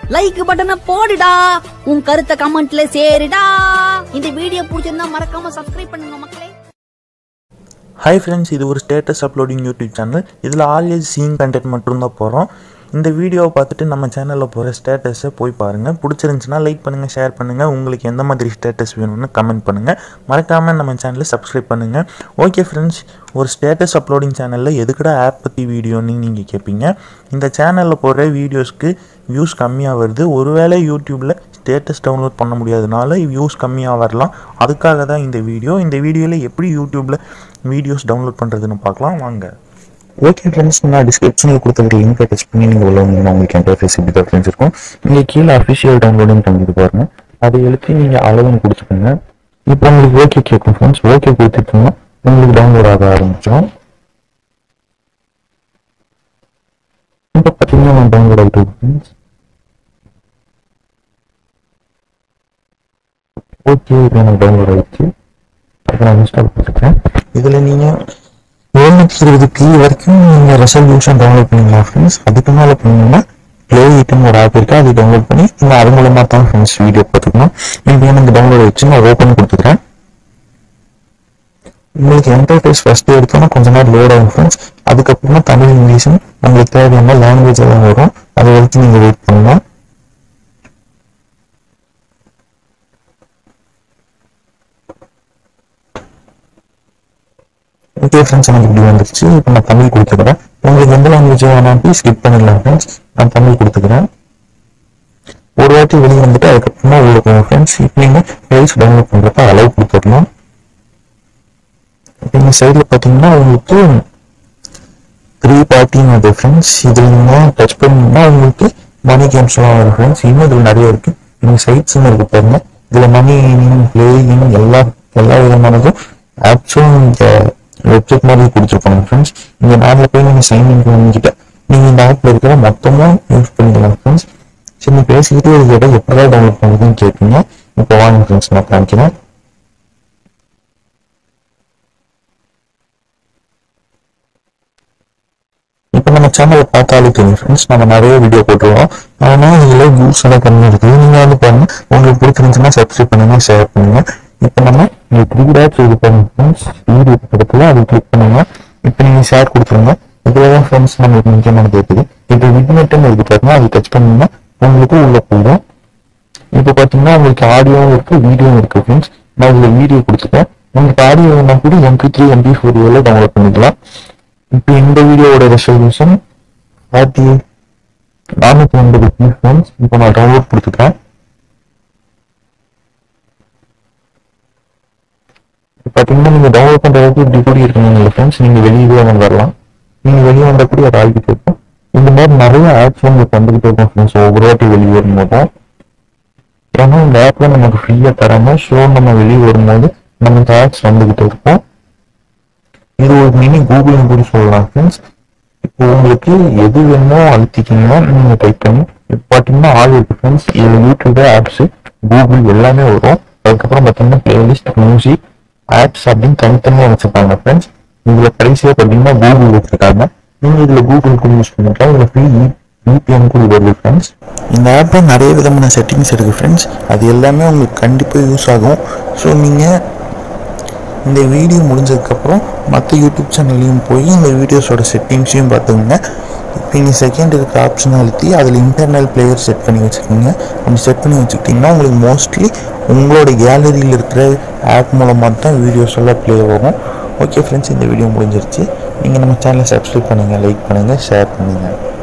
Like பட்டனை போடுடா, உன் கருத்தை கமெண்ட்ல சேருடா. இந்த வீடியோ பிடிச்சிருந்தா மறக்காம சப்ஸ்கிரைப் பண்ணுங்க மக்களே. ஹாய் ஃப்ரெண்ட்ஸ், இது ஒரு ஸ்டேட்டஸ் அப்லோடிங் யூடியூப் சேனல். இதில் ஆல்வேஸ் சீயிங் கண்டென்ட் மட்டும்தான் போகிறோம். இந்த வீடியோவை பார்த்துட்டு நம்ம சேனலில் போகிற ஸ்டேட்டஸை போய் பாருங்கள். பிடிச்சிருந்துச்சுன்னா லைக் பண்ணுங்கள், ஷேர் பண்ணுங்கள். உங்களுக்கு எந்த மாதிரி ஸ்டேட்டஸ் வேணும்னு கமெண்ட் பண்ணுங்கள். மறக்காமல் நம்ம சேனலை சப்ஸ்கிரைப் பண்ணுங்கள். ஓகே ஃப்ரெண்ட்ஸ், ஒரு ஸ்டேட்டஸ் அப்லோடிங் சேனலில் எதுக்கடா ஆப் பற்றி வீடியோன்னு நீங்கள் கேட்பீங்க. இந்த சேனலில் போடுற வீடியோஸ்க்கு வியூஸ் கம்மியாக வருது. ஒருவேளை யூடியூப்பில் ஸ்டேட்டஸ் டவுன்லோட் பண்ண முடியாதனால வியூஸ் கம்மியாக வரலாம். அதுக்காக தான் இந்த வீடியோ. இந்த வீடியோவில் எப்படி யூடியூப்பில் வீடியோஸ் டவுன்லோட் பண்ணுறதுன்னு பார்க்கலாம் வாங்க. ஓகே ஃப்ரெண்ட்ஸ், நான் டிஸ்கிரிப்ஷனில் கொடுத்துருக்க லிங்கை டச் பண்ணி நீங்கள் உள்ள வந்தீங்கன்னா உங்களுக்கு இன்டர்ஃபேஸ் இப்படி தான் ஃப்ரெண்ட்ஸ் இருக்கும். நீங்கள் கீழே அஃபிஷியல் டவுன்லோடிங் பண்ணிட்டு பாருங்கள். அதை எழுத்து நீங்கள் அளவுன்னு கொடுத்துக்கோங்க. இப்போ உங்களுக்கு ஓகே கேட்கும் ஃப்ரெண்ட்ஸ். ஓகே கொடுத்துட்டோம்னா உங்களுக்கு டவுன்லோட் ஆக ஆரம்பிச்சோம். இப்போ பார்த்தீங்கன்னா டவுன்லோட் ஆகிட்டு ஃப்ரெண்ட்ஸ். ஓகே, இப்போ எனக்கு டவுன்லோட் ஆகிடுச்சு. அப்போ நான் இன்ஸ்டால் பண்ணிருக்கேன். இதில் நீங்கள் 720p வரைக்கும் நீங்கள் ரெசல்யூஷன் டவுன்லோட் பண்ணிக்கலாம் ஃப்ரெண்ட்ஸ். அதுக்கு மேலே பண்ணீங்கன்னா ப்ளே ஐட்டம் ஒரு ஆப் இருக்குது, அது டவுன்லோட் பண்ணி நீங்கள் அது மூலமாக தான் ஃப்ரெண்ட்ஸ் வீடியோ பார்த்துக்கணும். இப்போ எனக்கு டவுன்லோட் ஆகிடுச்சு. நான் ஓப்பன் கொடுத்துக்கிறேன். உங்களுக்கு இன்டர்ஃபேஸ் ஃபஸ்ட்டு எடுத்தோன்னா கொஞ்சம் நேரம் லோட் ஆகும் ஃப்ரெண்ட்ஸ். அதுக்கப்புறமா தமிழ், இங்கிலீஷும் உங்களுக்கு தேவையான லாங்குவேஜ் எல்லாம் வரும். அதை வரைக்கும் நீங்கள் வெயிட் பண்ணலாம். ஓகே ஃப்ரெண்ட்ஸ், எனக்கு இப்படி வந்துருச்சு. இப்போ நான் தமிழ் கொடுத்துக்கிறேன். உங்களுக்கு எந்த லாங்குவேஜ் வேணாலும் ஸ்கிப் பண்ணிடலாம் ஃப்ரெண்ட்ஸ். நான் தமிழ் கொடுத்துக்கிறேன். ஒரு வாட்டி வெளியே வந்துட்டு அதுக்கப்புறமா உள்ள போகும் ஃப்ரெண்ட்ஸ். இப்போ நீங்கள் ஃபைல்ஸ் டவுன்லோட் பண்ணுறப்ப அளவு கொடுத்துடலாம். இப்போ நீங்கள் சைடில் பார்த்தீங்கன்னா உங்களுக்கு 3 பார்ட்டிங் அது ஃப்ரெண்ட்ஸ். இதில் நீங்கள் டச் பண்ணிங்கன்னா உங்களுக்கு மணி கேம்ஸ்லாம் வரும் ஃப்ரெண்ட்ஸ். இன்னும் இதில் நிறைய இருக்குது. நீங்கள் சைட்ஸ்ன்னு இருக்கு பாருங்க. இதில் மணி பிளேயிங் எல்லா விதமானதும் ஆப்ஸும் இந்த வெப்சைட் மாதிரி கொடுத்துருப்பாங்க ஃப்ரெண்ட்ஸ். இந்த ஆப்ல போய் நீங்கள் சைன்இன் பண்ணிக்கிட்ட நீங்கள் இந்த ஆப்ல இருக்கிற மொத்தமாக யூஸ் பண்ணிக்கலாம் ஃப்ரெண்ட்ஸ். சரி, நீங்கள் பேசிக்கிட்டே இருக்கிறத எப்படிதான் டவுன்லோட் பண்ணுறதுன்னு கேட்பீங்க. இப்போ வாங்க ஃப்ரெண்ட்ஸ், நான் காமிக்கிறேன். இப்போ நம்ம சேனலை பார்த்தாலே தெரியும் ஃப்ரெண்ட்ஸ், நம்ம நிறைய வீடியோ போட்டுருவோம். ஆனால் இதில் வியூஸ் எல்லாம் கம்மி இருக்குது. நீங்கள் வந்து பாருங்க, உங்களுக்கு பிடிச்சிருந்துச்சுன்னா சப்ஸ்கிரைப் பண்ணுங்க, ஷேர் பண்ணுங்க. இப்போ நம்ம இந்த 3 டாட்ஸ் இது பண்ணுங்க ஃப்ரெண்ட்ஸ். வீடியோ பக்கத்தில் அதை கிளிக் பண்ணுங்க. இப்போ நீங்கள் ஷேர் கொடுத்துருங்க. இதில் தான் ஃப்ரெண்ட்ஸ் நம்மளுக்கு முக்கியமானது இருக்குது. இப்போ விட்நெட்னு இருக்கு பாருங்க, அதை டச் பண்ணிங்கன்னா உங்களுக்கு உள்ள போயிடும். இப்போ பார்த்தீங்கன்னா உங்களுக்கு ஆடியோவும் இருக்குது, வீடியோவும் இருக்குது ஃப்ரெண்ட்ஸ். நான் இதில் வீடியோ கொடுத்துட்டேன். உங்களுக்கு ஆடியோ வேணா கூட MP3 MP4 எல்லாம் டவுன்லோட் பண்ணிக்கலாம். இப்போ இந்த வீடியோவோட ரெசல்யூஷன் 480p ஃப்ரெண்ட்ஸ். இப்போ நான் டவுன்லோட் கொடுத்துட்டேன். பார்த்தீங்கன்னா நீங்கள் டவுன்லோட் பண்ணுறதுக்கு இப்படி கூட இருக்கணும் ஃப்ரெண்ட்ஸ். நீங்கள் வெளியே வரலாம். நீங்கள் வெளியே வந்தால் கூட அது ஆகிட்டு இருக்கும். இந்த மாதிரி நிறைய ஆப்ஸ் உங்களுக்கு வந்துகிட்டே இருக்கும் ஃப்ரெண்ட்ஸ் ஒவ்வொரு வாட்டி வெளியே வரும்போதும். ஏன்னா இந்த ஆப்ல நமக்கு ஃப்ரீயாக தராமல் ஷோ நம்ம வெளியே வரும்போது நமக்கு ஆப்ஸ் வந்துகிட்டே இருக்கும். இது ஒரு மினி கூகுள்னு கூட சொல்லலாம் ஃப்ரெண்ட்ஸ். இப்போ உங்களுக்கு எது வேணுமோ அழுத்திக்கிங்கன்னா நீங்கள் டைப் பண்ணி இப்போ பார்த்தீங்கன்னா ஆல் இருக்கு ஃப்ரெண்ட்ஸ். இதில் யூடியூப், ஆப்ஸு, கூகுள் எல்லாமே வரும். அதுக்கப்புறம் பார்த்தீங்கன்னா பிளேலிஸ்ட், மியூசிக், ஆப்ஸ் அப்படின்னு தனித்தனியாக வச்சுருக்காங்க ஃப்ரெண்ட்ஸ். இதில் கடைசியாக பார்த்தீங்கன்னா கூகுள் வச்சுருக்காங்க. நீங்கள் இதில் கூகுள் கூட யூஸ் பண்ணிக்கலாம். இதில் ஃப்ரீ VPN கூட வருது ஃப்ரெண்ட்ஸ். இந்த ஆப்பில் நிறைய விதமான செட்டிங்ஸ் இருக்குது ஃப்ரெண்ட்ஸ். அது எல்லாமே உங்களுக்கு கண்டிப்பாக யூஸ் ஆகும். ஸோ நீங்கள் இந்த வீடியோ முடிஞ்சதுக்கப்புறம் மற்ற யூடியூப் சேனல்லையும் போய் இந்த வீடியோஸோட செட்டிங்ஸையும் பார்த்துக்கோங்க. இப்போ நீங்கள் செகண்ட் இருக்கிற ஆப்ஷனை அழுத்தி அதில் இன்டர்னல் பிளேயர் செட் பண்ணி வச்சுக்கோங்க. அப்படி செட் பண்ணி வச்சுக்கிட்டிங்கன்னா உங்களுக்கு மோஸ்ட்லி உங்களோட கேலரியில் இருக்கிற ஆப் மூலமாக தான் வீடியோஸ் எல்லாம் ப்ளே ஆகும். ஓகே ஃப்ரெண்ட்ஸ், இந்த வீடியோ முடிஞ்சிருச்சு. நீங்கள் நம்ம சேனலை சப்ஸ்கிரைப் பண்ணுங்கள், லைக் பண்ணுங்கள், ஷேர் பண்ணுங்கள்.